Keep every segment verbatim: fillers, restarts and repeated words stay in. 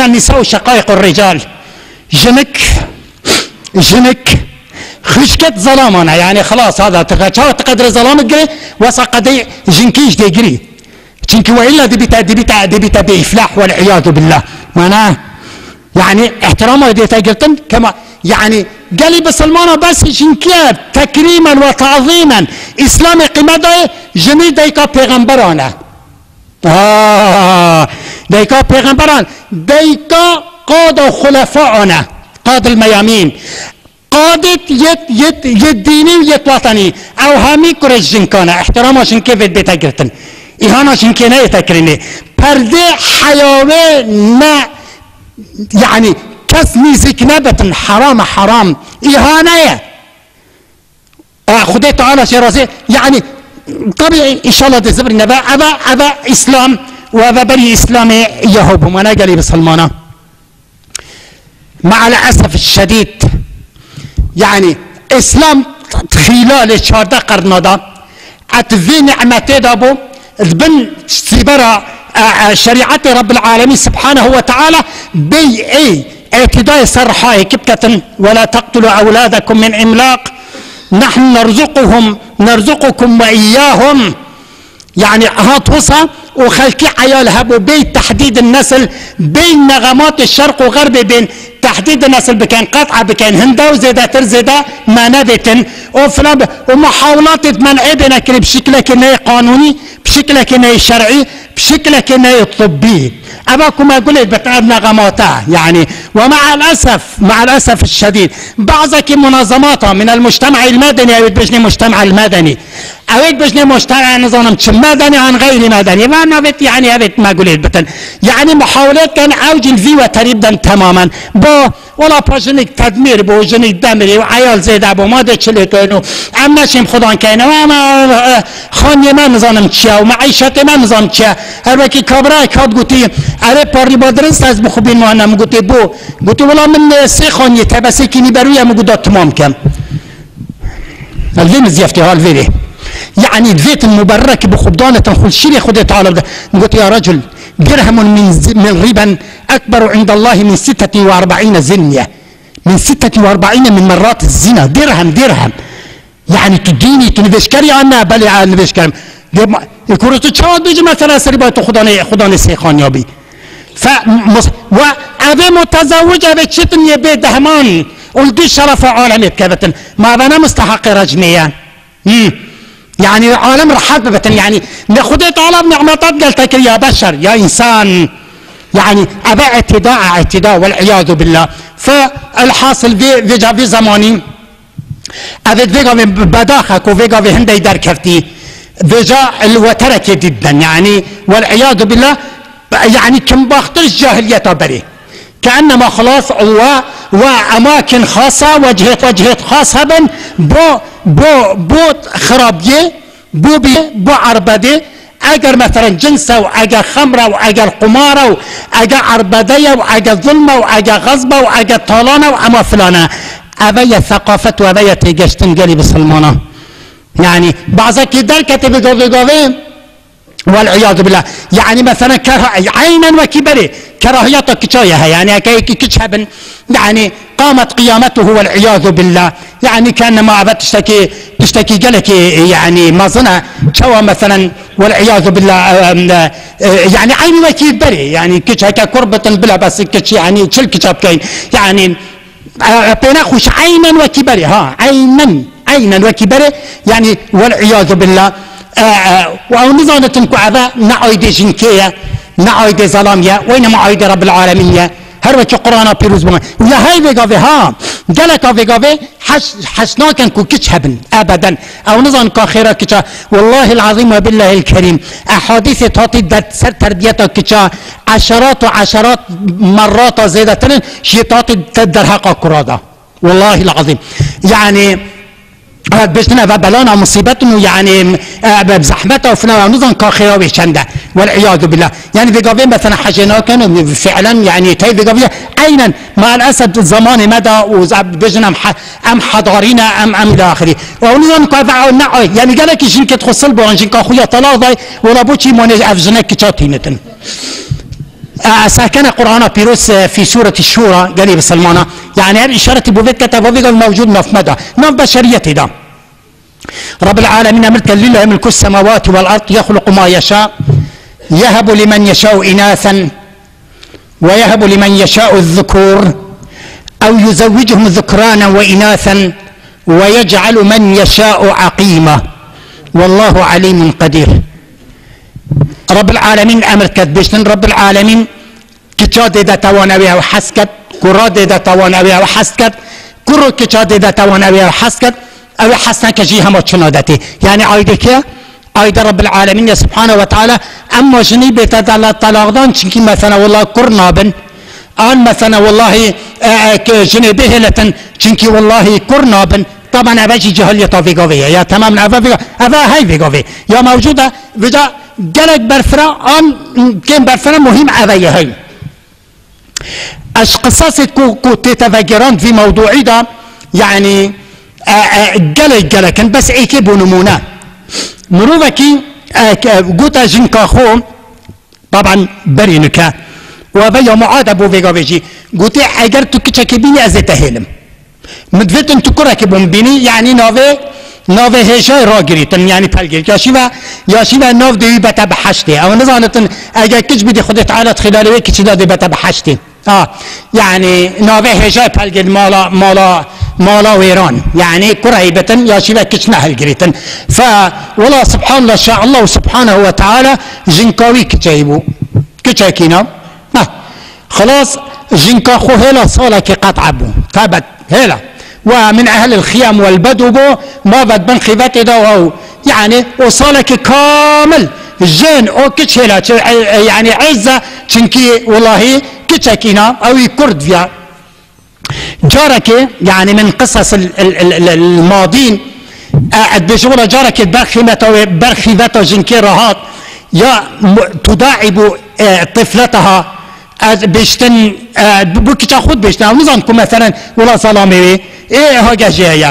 النساء شقائق الرجال. جنك جنك خشكت ظلامنا يعني خلاص هذا تقدر ظلامك جري وسقدي جنكيش دي جري جنكي والا دي بتا دي بتا دي بتا بإفلاح والعياذ بالله. معناه يعني احترامه دي تاجرتن كما يعني قالي بسلمانه بس جنكيات تكريما وتعظيما اسلامي قيمته جميل ديكا پیغمبرانه. آه ديكا پیغمبران ديكا قاد خلفاءنا قاد الميامين قادت يت يت يت ديني ويت وطني او همي كرش جنكانا احترامه جنكي في بيتا جرتن ايهانا جنكي نا يتكرني پرده حيوه نا يعني كس نيزك نبتن حرام حرام ايهانه خدي تعالى شرازي يعني طبيعي ان شاء الله تزبر نبا ابا ابا اسلام وابا بري اسلامي يهوبهم. انا قالي بسلمانه مع الاسف الشديد يعني اسلام خلال شارده قرن دا اتفي نعمته دابو البن سيبرا شريعه رب العالمين سبحانه وتعالى بي اي اعتداء صرحاء كبكة ولا تقتلوا اولادكم من املاق نحن نرزقهم نرزقكم واياهم. يعني هات وصى وخلكي عيال هبو بين تحديد النسل بين نغمات الشرق وغرب بين تحديد النسل بكان قطعه بكان هندا وزيدا ترزيدا ما نبتن وفلان ومحاولات منع بنا كل بشكل كناي قانوني بشكل كناي شرعي بشكل كناي طبي. اباكم اقول لك بتعب نغماتها يعني. ومع الاسف مع الاسف الشديد بعضك منظماتها من المجتمع المدني او بجني المجتمع المدني اويد بجني مجتمع نظام مدني عن غير مدني ما نبت يعني ابت ما قلت بتن يعني محاولات كان اوج الفيوة تريدا تماما بو ولا باجنك تدمير بو جنك دمري وعيال زيد ابو ما دتش اللي كانوا ام نشم خدان كانوا ما خاني ما نظام تشا ومعيشتي ما نظام تشا هربكي كبراي كاد قلتي اره باري بادرس از بخوبين ما انا قلت بو قلت والله من سي خاني تبسي كني برويا مقدار تمام كم الفين زيفتي هالفيري يعني دفيت المبرك بخبضانة خل شيري خدي تعالى قلت يا رجل درهم من من ربا اكبر عند الله من ستة واربعين زنية من ستة واربعين من مرات الزنا درهم درهم يعني تديني تنفشكري عنا بلي عن نفشكري يكون تشاهد بيجي مثلا سريبا خداني خداني سيخان يابي ف وابي متزوجة بتشتن يبي دهمان ولدي شرف عالمي بكذا ما بنا مستحق رجنيا يعني عالم رحات ببتن يعني ناخذ طالب نعمتات قالتك يا بشر يا انسان يعني ابا اعتداء اعتداء والعياذ بالله. فالحاصل في فيجا في زماني ابد فيجا بداخك وفيجا في هندي دار كفتي فيجا الوترك جدا يعني والعياذ بالله يعني كم باخترش جاهلية بري كأنما خلاص و وأماكن خاصة وجهة وجهة خاصة بن بو بو بو خرابية بو بي بو عربدة اگر مثلا جنسه واگر خمره واگر قماره واگر عربديه واگر ظلمه واگر غصبه واگر طالانه واما فلانه ابي ثقافه وابي تيجشتن قلي بسلمانه يعني بعضك دركه بقوي والعياذ بالله يعني مثلا عينا وكبره كراهيتك كشايها يعني كيكشهبن يعني قامت قيامته والعياذ بالله يعني كان ما عبت تشتكي تشتكي قالك يعني ما ظنها شوى مثلا والعياذ بالله يعني عيني وكبره يعني كش هكا كربة بلا بس كش يعني شل كشاب كاين يعني بناخش عينا وكبره ها عينا عينا وكبره يعني والعياذ بالله ونظام تنكو نعيد جنكية نعيد ظلامية وين معيد رب العالمين هر وقت قرآن بيروز بما ولا هاي بيقافي ها قالك بيقافي حش حسنا كان كو كتشبن ابدا او نظام كاخيرا كتا والله العظيم وبالله الكريم احاديث تعطي سر تربيتك كتا عشرات وعشرات مرات زيادة شي تعطي تدرها كرادا والله العظيم يعني بجنا ببلانا مصيبتنا يعني بزحمته وفنا نظام كاخيرا ويشنده والعياذ بالله يعني بيقافين مثلا حاجنا كانوا فعلا يعني تاي بيقافين عينا مع الاسف الزمان مدى وبجنا ام حضارينا ام ام الى اخره ونظام كافع نعي يعني قال لك شنك تخصل بوانجين كاخويا طلاضي ولا بوشي مونج افجنا كتاتينتن ساكن قرآن بيروس في سورة الشورى قريب سلمانة يعني هذه إشارة بوفيت كتب موجود نفمدا نوع بشريته ده رب العالمين أمرك لله ملك السماوات والأرض يخلق ما يشاء يهب لمن يشاء إناثا ويهب لمن يشاء الذكور أو يزوجهم ذكرانا وإناثا ويجعل من يشاء عقيما والله عليم قدير. رب العالمين أمرك بيشتن رب العالمين كتشاد إذا توانا بها وحسكت كراد إذا توانا بها وحسكت كرو كتشاد إذا توانا بها وحسكت أو حسنا كجيها ما تشنادتي يعني عايدة كيا عايدة رب العالمين سبحانه وتعالى أما جني بتدل طلاقدان شنكي مثلا والله كرنابن آن مثلا والله جني بهلة شنكي والله كرنابن طبعا أبجي جهل في قوية يا تمام أبا أبا هاي في قوية يا موجودة بدا جلك برفرا آن كم برفرا مهم أبا هاي اش قصص كو تتفجران في موضوعي ده يعني جلك جلك بس ايكي بنمونه مروفكي قوتا جنكاخو طبعا برينكا وبيا معاد ابو فيغافيجي قوتي اگر تو كتشكي بيني ازتهلم مدفتن تكرك بمبيني يعني نوفي نوفي هجاي راجريتن يعني بالجريت يا شيبا يا شيبا نوف دي بتا بحشتي او نزانتن اگر كش بدي خدي تعالى خلال ويك كش دي بتا بحشتي اه يعني نوفي هجاي بالجريت مالا مالا مالا ويران يعني كرهيبتن يا شيبا كش نهل جريتن ف والله سبحان الله شاء الله سبحانه وتعالى جنكاوي كتايبو كتاكينا آه. خلاص جنكا خو هلا صالك قطعبو ثبت هلا ومن اهل الخيام والبدو بو ما بد من خيبته ده يعني وصالك كامل جن او كتش هلا يعني عزه تشنكي والله كتشكينا او كرد فيها جارك يعني من قصص الماضين قاعد بشغل جارك برخيبته برخيبته جنكي رهات يا تداعب طفلتها بيشتن بوكي تاخد بيشتن نظامكم مثلا ولا سلامي ايه هاجا جايه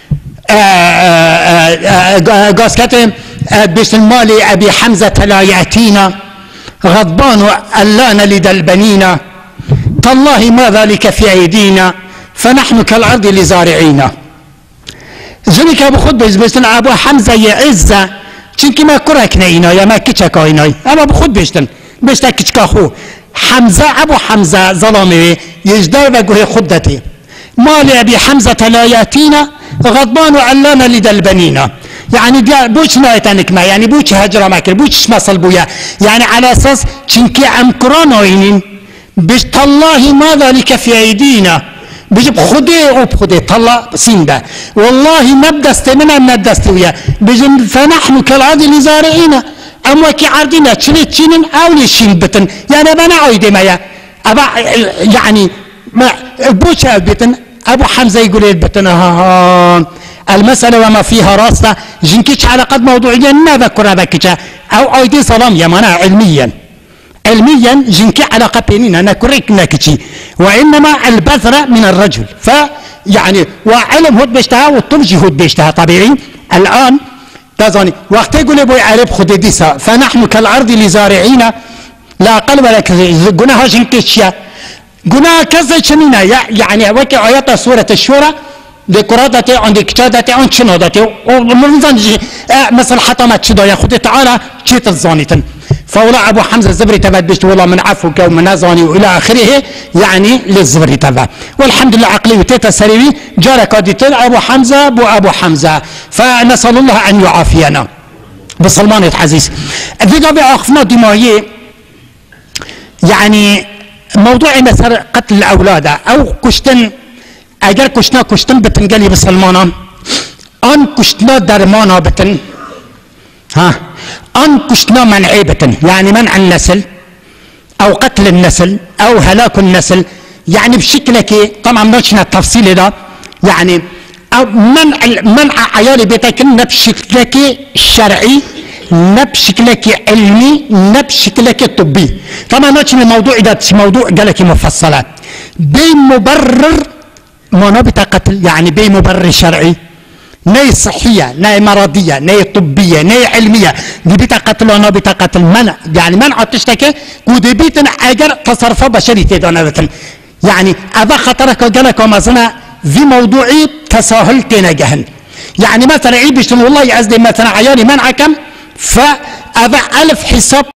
قاسكت بيشتن مالي ابي حمزه لا ياتينا غضبان الانا لدى البنين تالله ما ذلك في ايدينا فنحن كالارض لزارعينا جنك ابو خد بيشتن ابو حمزه يا عزه چونكي ما كركنينا يا ما كيتشكاينا اما ابو خد بيشتن بيشتن كيتشكاخو حمزة أبو حمزة ظلمي يجدر بقوه خدتي مالي أبي حمزة لا ياتينا غضبان وعلانا لدى البنين يعني بوش نايتانك ما يعني بوش هجرة ماكر بوش ما صلبويا يعني على أساس چنكي عم كرانوين بيش تالله ما ذلك في أيدينا بيش بخدي أو بخدي تالله سندا والله نبدست منا نبدست ويا بيش فنحن كالعاد لزارعين أما كي عردنا تشني تشنين أو لشين بتن يعني أنا عايدة مايا أبا يعني ما بوش بتن أبو حمزة يقول البتن ها ها المسألة وما فيها راسة جنكيش على قد موضوعيا ما ذكر ذاك أو عايدة سلام يا منا علميا علميا جنكي على قبينين أنا كريك ناكتشي وإنما البذرة من الرجل ف يعني وعلم هود بيشتها والطرجي هود بيشتها طبيعي الآن تظني وقت يقول ابو عرب خد ديسا فنحن كالارض لزارعين لا قل ولا قناها جنكيشيا قناها كذا شنينا يعني وكي آيات سورة الشورى ذكراتي عند كتادتي عند شنودتي ومنظن مثل حطمت شدا يا خدي تعالى شيت الزانيتن فولا ابو حمزه الزبري تبع بيشت والله من عفوك ومن زاني والى اخره يعني للزبري تبع والحمد لله عقلي وتيتا سريوي جارك اديتل ابو حمزه ابو ابو حمزه فنسال الله ان يعافينا بسلمان العزيز ذيك بعقفنا دماغي يعني موضوع مثلا قتل الاولاد او كشتن اگر كشنا كشتن بتنقلي بسلمانه ان كشتنا درمانا بتن ها ان كشتنا منعي بتن يعني منع النسل او قتل النسل او هلاك النسل يعني بشكلك طبعا ماشينا التفصيل ده يعني او منع منع عيال بيتك بشكلك الشرعي بشكلك علمي بشكلك طبي طبعا ماشينا الموضوع ده موضوع قالك مفصلات بمبرر منابت قتل يعني بمبرر شرعي ناي صحية ناي مرضية ناي طبية ناي علمية دي بطاقة لنا بطاقة المنع يعني منع تشتكي ودي بيتنا أجر تصرف بشري تدونا بتن يعني أذا خطرك وجلك ومزنا في موضوعي تساهل تنجهن يعني مثلا عيب والله يعزني مثلا عياني منعكم فأذا ألف حساب